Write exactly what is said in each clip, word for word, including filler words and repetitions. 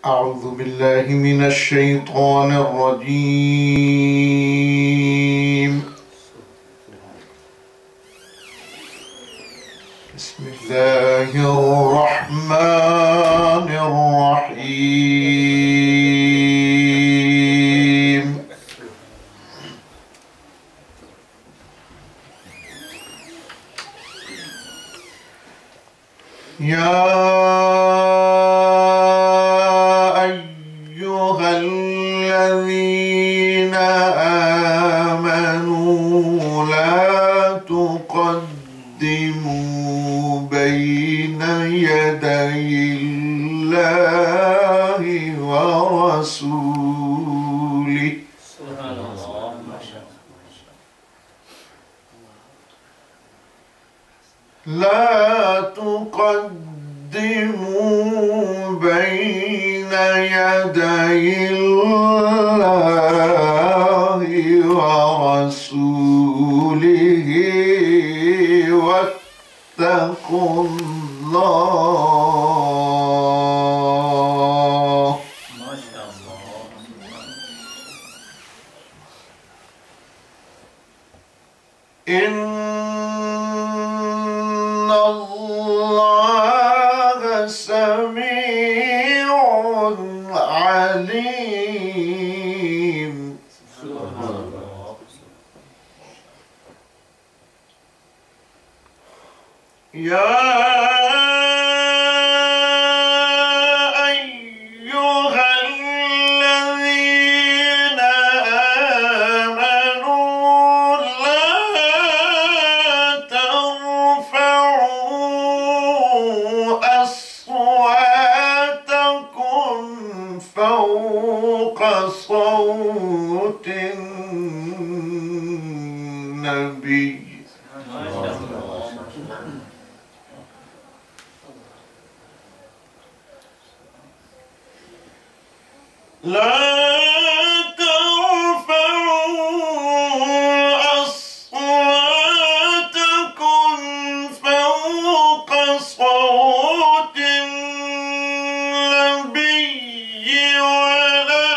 أعوذ بالله من الشيطان الرجيم. بسم الله الرحمن الرحيم. يا أيها الذين آمنوا لا تقدموا بين يدي الله ورسوله. سبحان الله. لا تقدموا بين يدي الله ورسوله واتقوا الله. ما شاء الله. إن الله سميع عليم. سبحان الله. يا أيها الذين آمنوا لا ترفعوا أصواتكم فوق صوت النبي. لا ترفعوا أصواتكم فوق صوت النبي ولا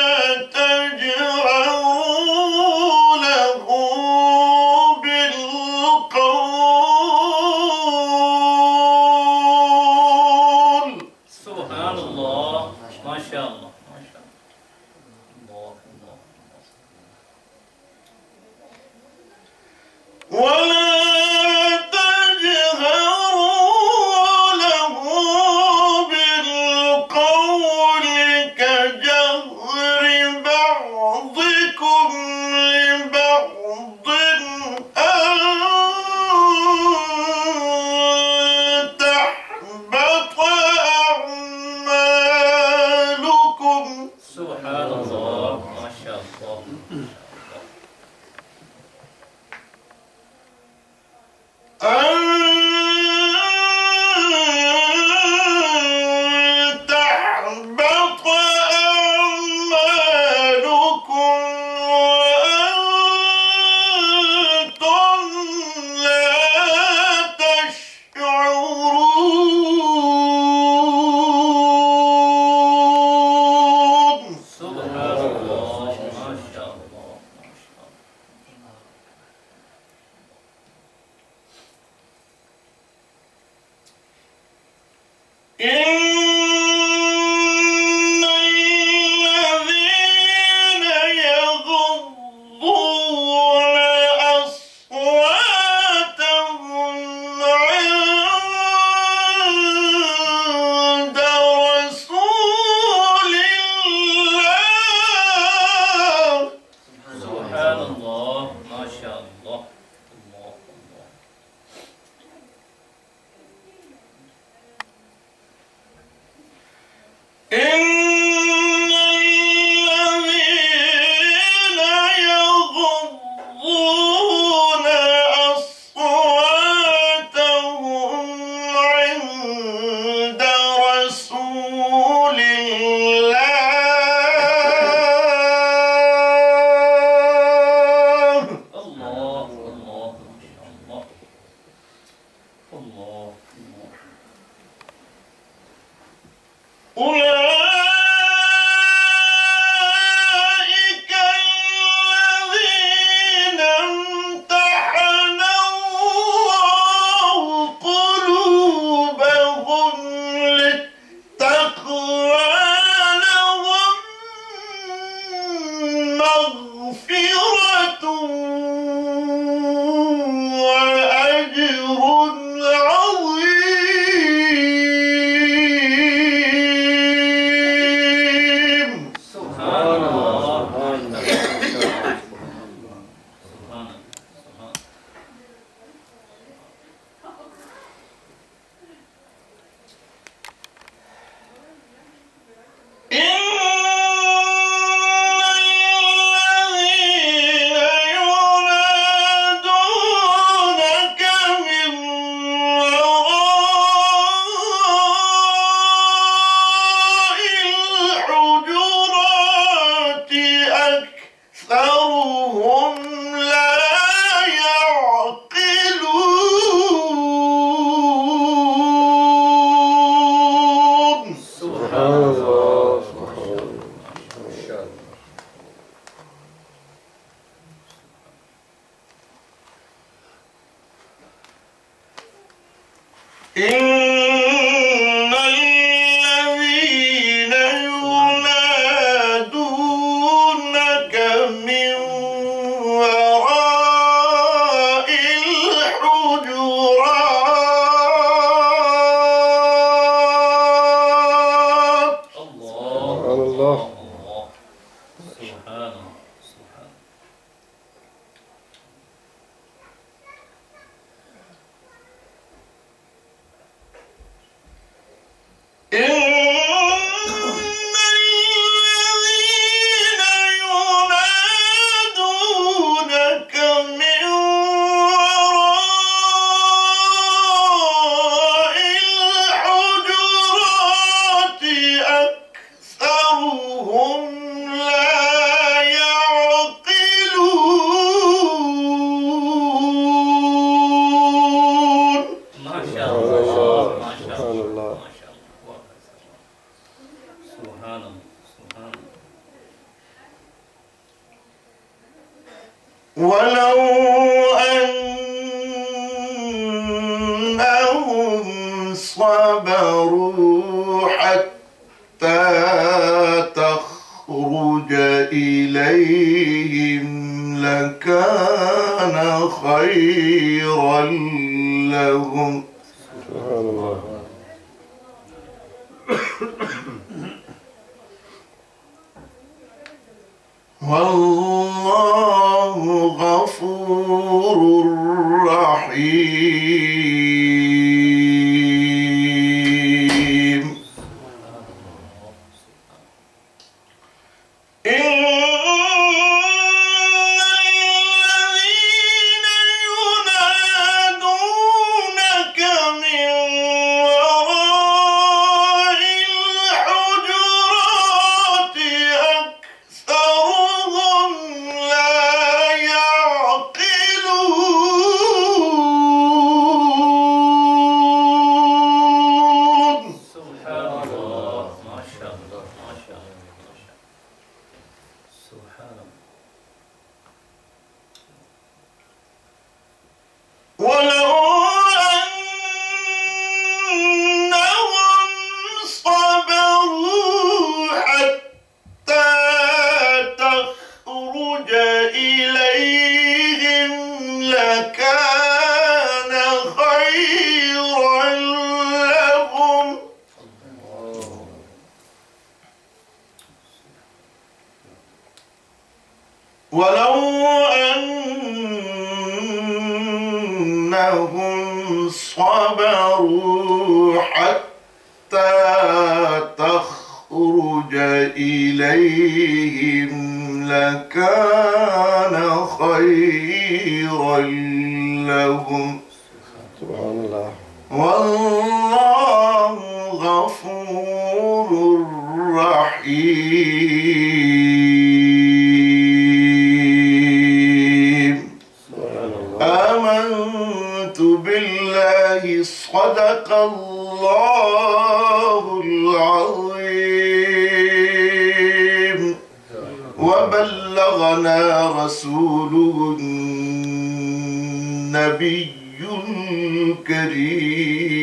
تجهروا له بالقول. سبحان الله. ما شاء الله. ولا تجهروا له بالقول كجهر بعضكم لبعض أن تحبط أعمالكم. سبحان الله. ما شاء الله. أن تحبط أعمالكم وأنتم لا تشعرون. سبحان الله. ما شاء الله. إن الذين يغضون أصواتهم عند رسول الله. سبحان الله. ما شاء الله. الله الله. إن الذين يغضون أصواتهم عند رسول الله. الله الله. الله الله. أولئك سبحان الله سبحان الله. ولو أنهم صبروا حتى تخرج إليهم لكان خيرا لهم. سبحان الله. والله غفور رحيم. إن الذين ينادونك من وراء الحجرات أكثرهم لا يعقلون. سبحان الله ما شاء الله ما شاء الله ما شاء الله. سبحان الله. ولو أنهم صبروا حتى تخرج إليهم لكان خيرا لهم. ولو أنهم صبروا حتى تخرج إليهم لكان خيرا لهم. سبحان الله. والله غفور رحيم. آمنت بالله صدق الله العظيم وبلغنا رسوله النبي الكريم.